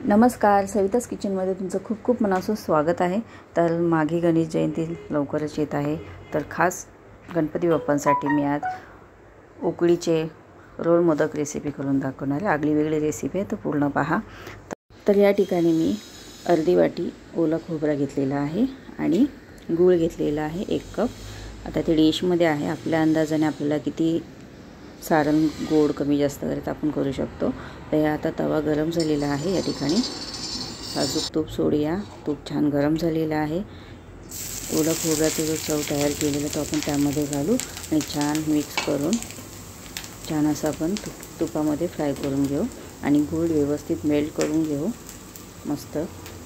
नमस्कार, सविताज किचनमध्ये तुमचं खूप खूप मनापासून स्वागत आहे। तर मागे गणेश जयंती लवकरच येत आहे, तर खास गणपती बाप्पांसाठी मी आज उकडीचे रोल मोदक रेसिपी करून दाखवणार आहे। आगळी वेगळी रेसिपी आहे, तर पूर्ण पहा। तर या ठिकाणी मी अर्धी वाटी ओला खोबरा घेतलेला आहे आणि गूळ घेतलेला आहे 1 कप। आता ते डिशमध्ये आहे, आपल्या अंदाजाने आपल्याला किती सारण गोड कमी जास्त करत आपण करू शकतो। तर आता तवा गरम झालेला आहे, या ठिकाणी साजूक तूप सोडूया। तूप छान गरम झालेला आहे। ओला खोबऱ्याचा जो चव तयार केलेला तो आपण त्यामध्ये घालू आणि छान मिक्स करून छान असं आपण तुपामध्ये फ्राय करून घेऊ आणि गूळ व्यवस्थित मेल्ट करून घेऊ मस्त।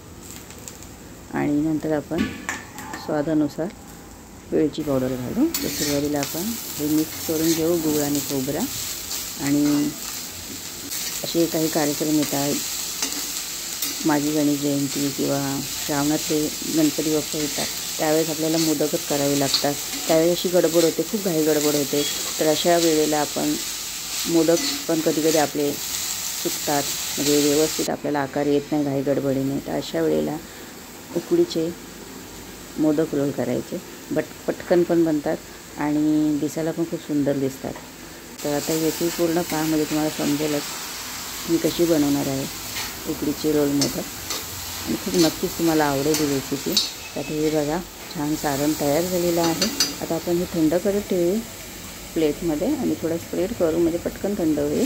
आणि नंतर आपण स्वादानुसार वेलची पावडर घालू। तर सुरुवातीला आपण हे मिक्स करून घेऊ गूळ आणि खोबरा। आणि असे काही कार्यक्रम येतात, माझी गणेश जयंती किंवा श्रावणातले गणपती बाप्पा येतात, त्यावेळेस आपल्याला मोदकच करावे लागतात। त्यावेळेस अशी गडबड होते, खूप घाई गडबड होते। तर अशा वेळेला आपण मोदक पण कधी कधी आपले चुकतात, म्हणजे व्यवस्थित आपल्याला आकार येत नाही घाई गडबडीने। तर अशा वेळेला उकडीचे मोदक रोल करायचे, पटकन पण बनतात आणि दिसायला पण खूप सुंदर दिसतात। तर आता ही रेसिपी पूर्ण पहा, म्हणजे तुम्हाला समजेलच मी कशी बनवणार आहे उकडीचे रोल मोदक, आणि खूप नक्कीच तुम्हाला आवडेल ही रेसिपी। तर हे बघा छान सारण तयार झालेलं आहे। आता आपण हे थंड करत ठेवू प्लेटमध्ये आणि थोडं स्प्रेड करू, म्हणजे पटकन थंड होईल।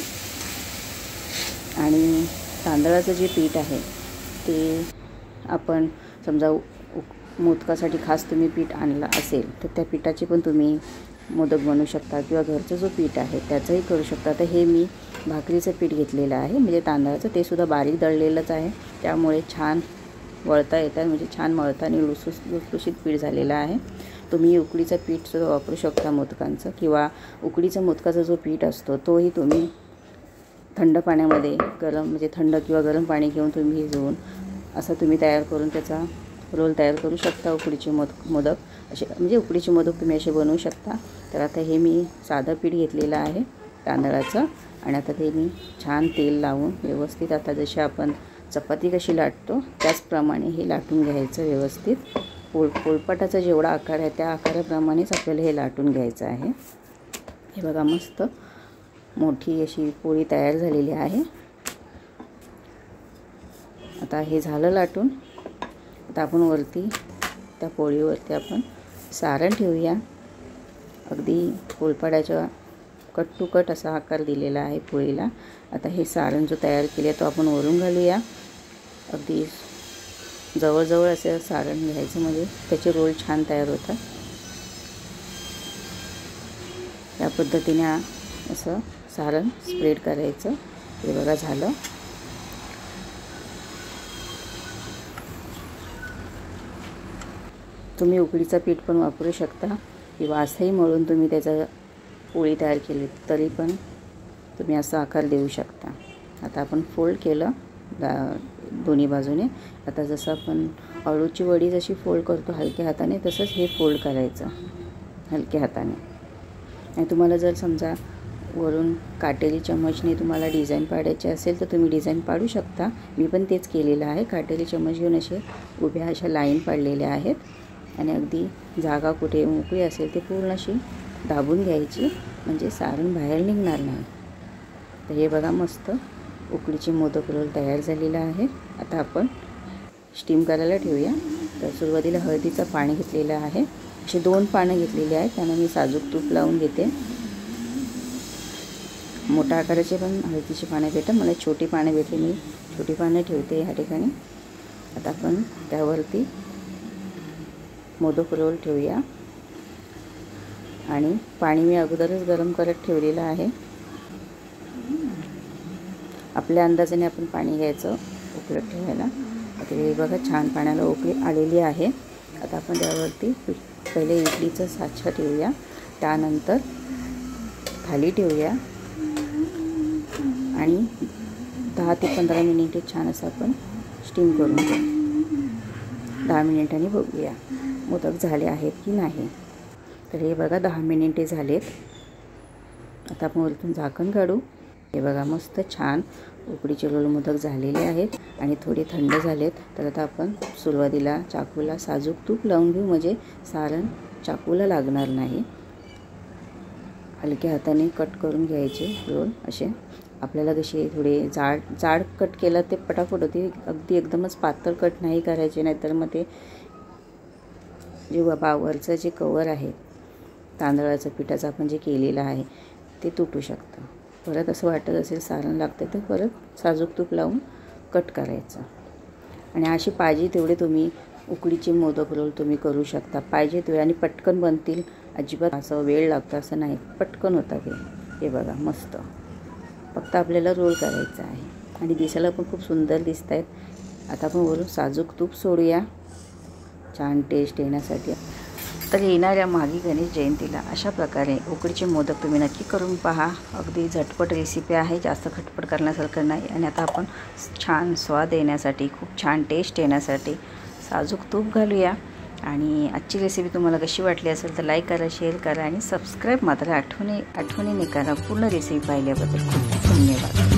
आणि तांदळाचं जे पीठ आहे ते आपण समजा मोदकासाठी खास तुम्ही पीठ आणला असेल तर त्या पिठाचे पण तुम्ही मोदक बनवू शकता, किंवा घरचं जो पीठ आहे त्याचंही करू शकता। तर हे मी भाकरीचं पीठ घेतलेलं आहे, म्हणजे तांदळाचं, ते सुद्धा बारीक दळलेलंच आहे, त्यामुळे छान वळता येतात, म्हणजे छान मळता आणि लुसलुशीत पीठ झालेलं आहे। तुम्ही उकडीचं पीठसुद्धा वापरू शकता मोदकांचं, किंवा उकडीचं मोदकाचा जो पीठ असतो तोही तुम्ही थंड पाण्यामध्ये गरम, म्हणजे थंड किंवा गरम पाणी घेऊन तुम्ही भिजवून असं तुम्ही तयार करून त्याचा रोल तयार करू शकता। उकडीचे मोदक असे, म्हणजे उकडीचे मोदक तुम्ही असे बनवू शकता। तर आता हे मी साधं पीठ घेतलेलं आहे तांदळाचं, आणि आता ते मी छान तेल लावून व्यवस्थित, आता जशी आपण चपाती कशी लाटतो त्याचप्रमाणे हे लाटून घ्यायचं व्यवस्थित। पोळपाटाचा जेवढा आकार आहे त्या आकाराप्रमाणेच आपल्याला हे लाटून घ्यायचं आहे। हे बघा मस्त मोठी अशी पोळी तयार झालेली आहे। आता हे झालं लाटून, आता आपण वरती त्या पोळीवरती आपण सारण ठेवूया। अगदी पोळपाटाच्या कट टू कट असा आकार दिलेला आहे पोळीला। आता हे सारण जो तयार केले तो आपण वरून घालूया। अगदी जवळजवळ असं सारण घ्यायचं, म्हणजे त्याचे रोल छान तयार होतात। या पद्धतीने असं सारण स्प्रेड करायचं। हे बघा झालं। तुम्ही उकडीचं पीठ पण वापरू शकता, किंवा असंही मळून तुम्ही त्याचा पोळी तयार केली तरी पण तुम्ही असा आकार देऊ शकता। आता आपण फोल्ड केलं दोन्ही बाजूने। आता जसं आपण अळूची वडी जशी फोल्ड करतो हलक्या हाताने, तसंच हे फोल्ड करायचं हलक्या हाताने। आणि तुम्हाला जर समजा वरून काटेरी चम्मचने तुम्हाला डिझाईन पाडायची असेल तर तुम्ही डिझाईन पाडू शकता। मी पण तेच केलेलं आहे, काटेरी चम्मच घेऊन असे उभ्या अशा लाईन पाडलेल्या आहेत, आणि अगदी जागा कुठे मोकळी असेल ते पूर्ण अशी दाबून घ्यायची, म्हणजे सारण बाहेर निघणार नाही। तर हे बघा मस्त उकडीचे मोदक रोल तयार झालेला आहे। आता आपण स्टीम करायला ठेवूया। तर सुरुवातीला हळदीचं पाणी घेतलेलं आहे, असे 2 पानं घेतलेली आहेत, त्यांना मी साजूक तूप लावून घेते। मोठ्या आकाराचे पण हळदीची पानं भेटतात, मला छोटी पानं भेटली, मी छोटी पानं ठेवते ह्या ठिकाणी। आता आपण त्यावरती मोदक रोल ठेवूया, आणि पाणी मी अगोदरच गरम करत ठेवलेलं आहे। आपल्या अंदाजाने आपण पाणी घ्यायचं उकळत ठेवायला। आता हे बघा छान पाण्याला उकळी आलेली आहे। आता आपण त्यावरती पहिले इडलीचं साचा ठेवूया, त्यानंतर थाली ठेवूया, आणि 10 ते 15 मिनिटे छान असं आपण स्टीम करून घेऊ। 10 मिनिटांनी बघूया मोदक झाले आहेत की नाही। तर हे बघा 10 मिनिटे झालेत। आता आपण वरतून झाकण काढू। हे बघा मस्त छान उकडीचे रोल मोदक झालेले आहेत आणि थोडे थंड झालेत. तर आता आपण सुरुवातीला चाकूला साजूक तूप लावून घेऊ, म्हणजे सारण चाकूला लागणार नाही. हलक्या हाताने कट करून घ्यायचे रोल असे. आपल्याला कसे थोडे जाड कट केलं ते पटापट होते. अगदी एकदमच पातळ कट नाही करायचे, नाहीतर मग ते जे वरचं जे कवर आहे तांदळाचं पिठाचं आपण जे केलेलं आहे ते तुटू शकतं. परत असं वाटत असेल सारण लागतं तर परत साजूक तूप लावून कट करायचं. आणि अशी पाहिजे तेवढे तुम्ही उकडीचे मोदक रोल तुम्ही करू शकता. पाहिजे तेवढे आणि पटकन बनतील. अजिबात असं वेळ लागतो असं नाही, पटकन होतात हे बघा मस्त. फक्त आपल्याला रोल करायचा आहे आणि दिसायला पण खूप सुंदर दिसत आहेत. आता आपण वरून साजूक तूप सोडूया छान टेस्ट येण्यासाठी. तर येणाऱ्या माघी गणेश जयंतीला अशा प्रकारे उकडीचे मोदक तुम्ही नक्की करून पहा. अगदी झटपट रेसिपी आहे, जास्त खटपट करण्यासारखं नाही. आणि आता आपण छान स्वाद येण्यासाठी, खूप छान टेस्ट येण्यासाठी साजूक तूप घालूया. आणि आजची रेसिपी तुम्हाला कशी वाटली असेल तर लाईक करा, शेअर करा आणि सबस्क्राईब मात्र आठवणीने करा. पूर्ण रेसिपी पाहिल्याबद्दल खूप खूप धन्यवाद.